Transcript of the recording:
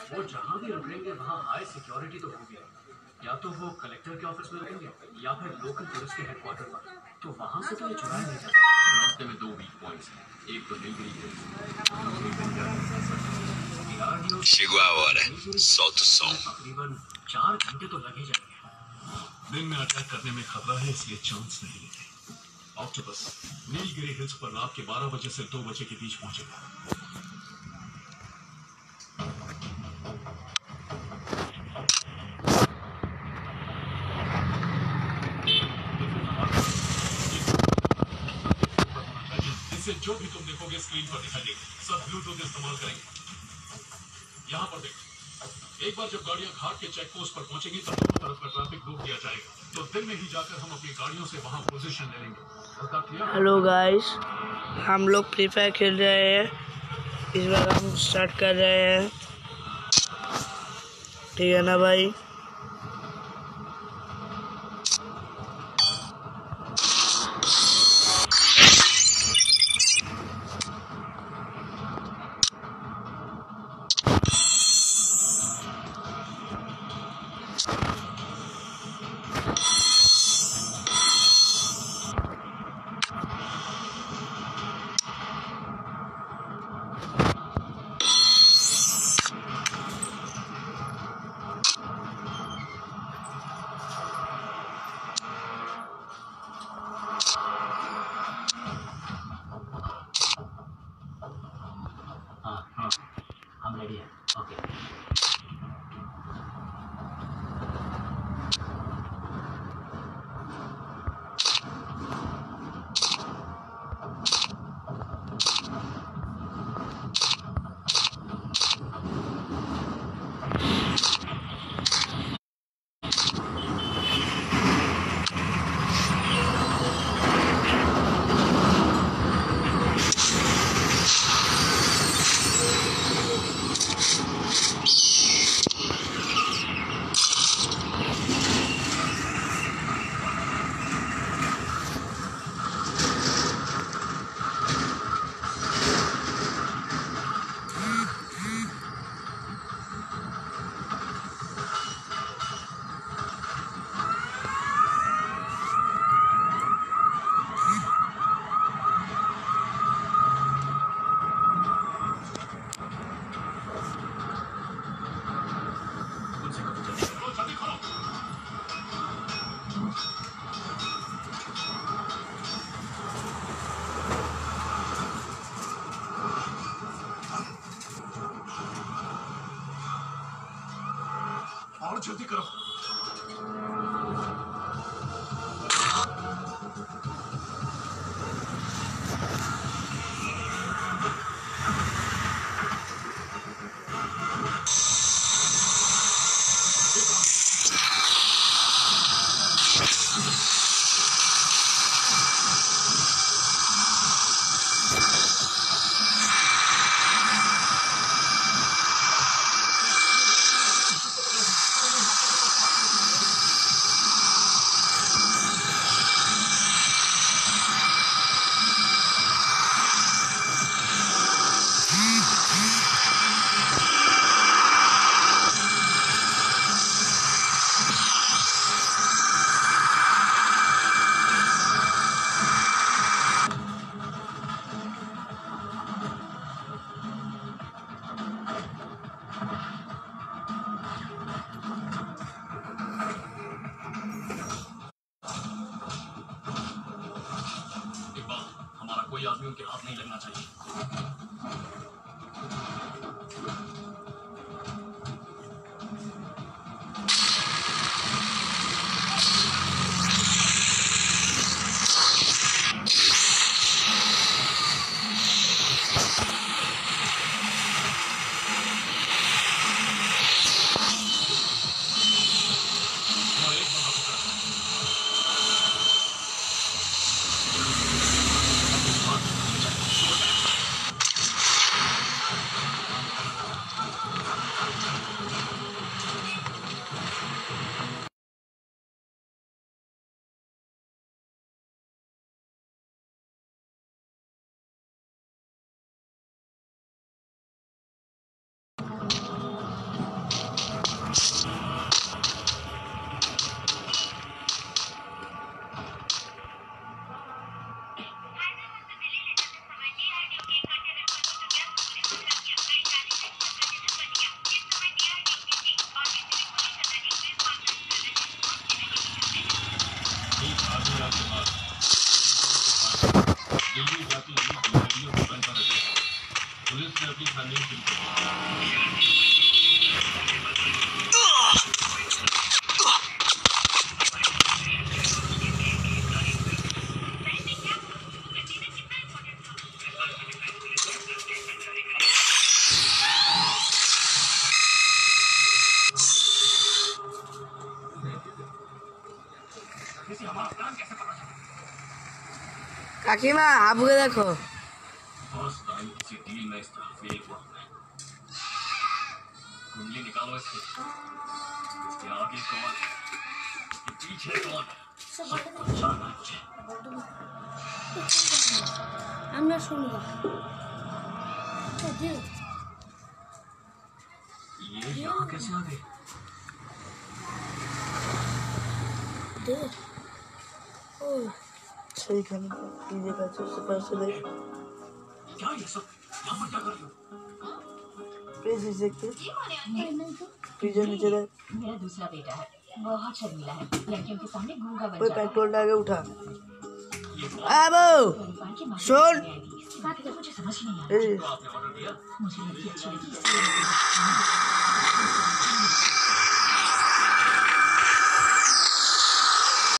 वो जहाँ भी रुकेंगे वहाँ हाई सिक्योरिटी तो होगी। या तो वो कलेक्टर के ऑफिस में रुकेंगे या फिर लोकल पुलिस के हेडक्वार्टर पर। तो वहाँ से तो ये चुराया नहीं जा सकता। रास्ते में 2 वीक पॉइंट्स हैं। एक तो Nilgiri hills. Chegou a hora. Solta o som. तकरीबन 4 घंटे तो लगे जाएंगे। दिन में अटैक करने में खतरा है, इसलिए चांस नहीं लेते। ऑक्टोपस नीलगिरी हिल्स पर रात के 12 बजे से 2 बजे के बीच पहुंचेगा। इससे जो भी तुम देखोगे स्क्रीन पर दिखाई देगा। सब ब्लूटूथ इस्तेमाल करेंगे। यहाँ पर देखो, एक बार जब गाड़ियां घाट के चेक पोस्ट पर पहुंचेगी तब दोनों तरफ का ट्रैफिक रोक दिया जाएगा। तो दिन में ही जाकर हम अपनी गाड़ियों से वहां पोजीशन ले लेंगे। हेलो गाइस, हम लोग फ्री फायर खेल रहे हैं। इस बार हम स्टार्ट कर रहे हैं, ठीक है ना भाई। हाँ, हम रेडी हैं। ओके। और जल्दी करो। कोई आदमी उनके हाथ नहीं लगना चाहिए। निशानी किल कर काकीमा आपको देखो फर्स्ट टाइम किसी डील में इस तरह फेल हुआ मैं। कुंडली निकालो इसके आगे कौन है, इसके पीछे कौन है, सब कुछ जानना है मुझे। আমরা শুনবো ये यहाँ कैसे आ गए? सही खाने पीने का सबसे पैसे दे क्या ये सब यहाँ पर क्या कर रही हो? प्लीज देखते पिज्जा नीचे रख मेरा दूसरा बेटा है, बहुत शर्मीला है, लड़कियों के सामने गूंगा बन कोई जाता है। पेट्रोल डाल के उठा ये तो आबो परिवार की माफी सुन। मांगने आई थी। इसकी बात तो मुझे समझ नहीं आ ए आपने ऑर्डर दिया? रही। मुझे लड़की अच्छी लगी इसलिए मैंने